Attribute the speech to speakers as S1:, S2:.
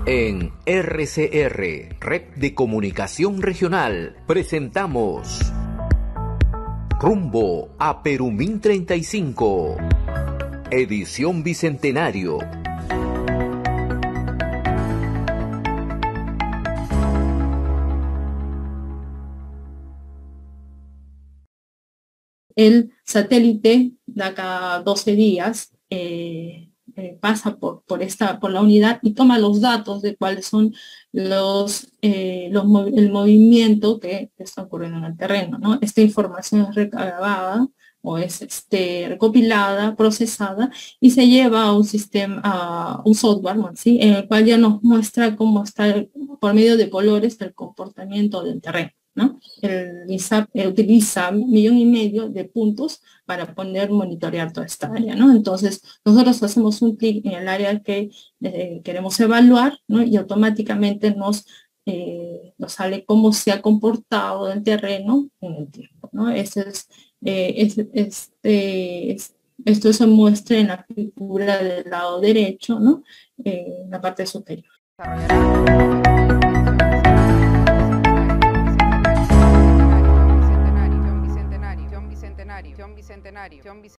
S1: En RCR, Red de Comunicación Regional, presentamos Rumbo a Perumín 35, edición Bicentenario.
S2: El satélite de cada 12 días pasa por la unidad y toma los datos de cuáles son el movimiento que está ocurriendo en el terreno, ¿no? Esta información es recabada o es recopilada, procesada y se lleva a un sistema, a un software, ¿sí? En el cual ya nos muestra cómo está, por medio de colores, el comportamiento del terreno, ¿no? El INSAP utiliza 1,5 millones de puntos para poder monitorear toda esta área, ¿no? Entonces, nosotros hacemos un clic en el área que queremos evaluar, ¿no? Y automáticamente nos sale cómo se ha comportado el terreno en el tiempo, ¿no? Esto se muestra en la figura del lado derecho, ¿no? En la parte superior.
S3: Bicentenario.